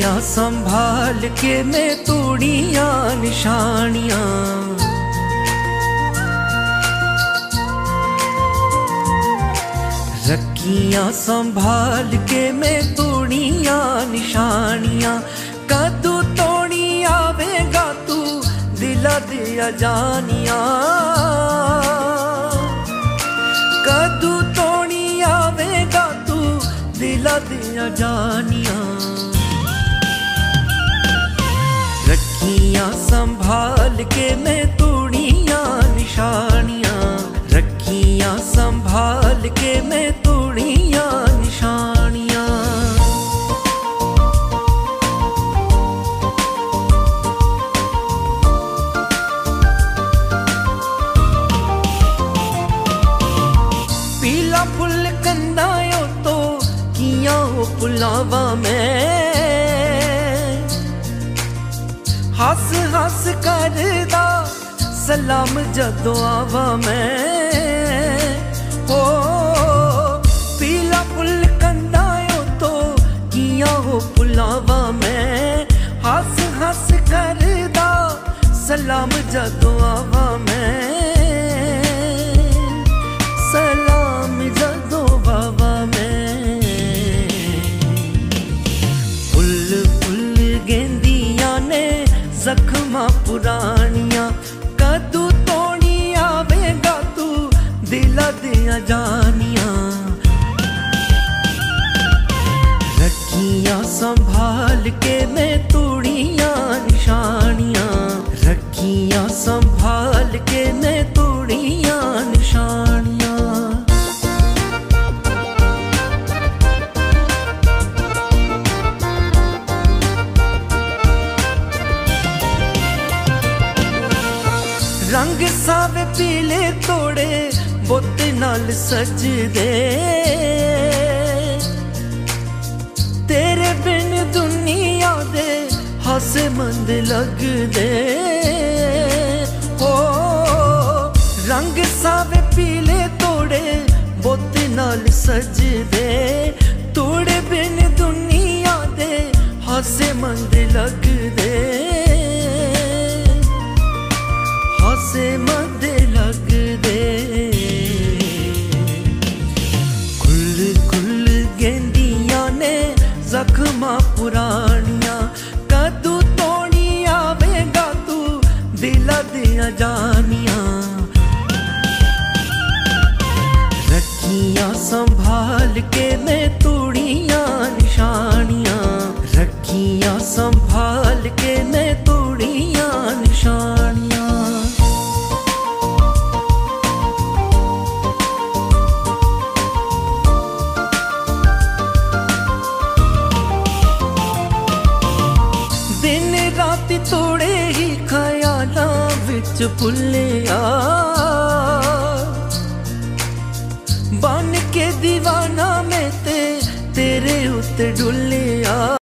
रखियां संभाल के मैं तोड़ियां निशानियां। रखियां संभाल के मैं तोड़ियां निशानियां। कदू तोड़ी आवेगा तू दिला दिया जानिया। कदू तोड़ी आवेगा तू दिला दिया जानिया। रखियां संभाल के मैं तोड़ियां निशानियां। रखियां संभाल के मैं तोड़ियां निशानियां। पीला फुल कंदायो तो किया हो पुलावा में। हस हस करदा सलाम जदों आवा मैं। हो पीला फुल कंदायो तो किया हो पुलावा में। हस हस करदा सलाम जदों आवा मैं। सलाम जदों आवा मैं। फुल फुल गेंदियां ने जख्मा पुरानियां। कदू तोड़ी आवेगा तू दिला दिया जानिया। रखियां संभाल के मैं तोड़ियां निशानियां। रखियां संभाल के मैं तोड़ियां निशानियां। रंग सावे पीले तोड़े बुत नाल सजदे। तेरे बिन दुनिया दे हसे मंद लगदे। हो रंग सावे पीले तोड़े बुत नाल सजदे। तोड़े बिन दुनिया दे हसे मंद लगदे। हसे मंद लगदे। खुल खुल गेंदियां ने जख्मा पुरानियां। कदू तोड़ी आवेगा तू दिला दिया जानिया। रखियां संभाल के मैं तोड़ियां निशानियां। रखियां संभाल के मैं तोड़ियां निशानियां। दिन राती तोड़े ही ख्यालां विच भुल्लिया। बन के दीवाना मैं ते तेरे उत्ते डुल्लिया।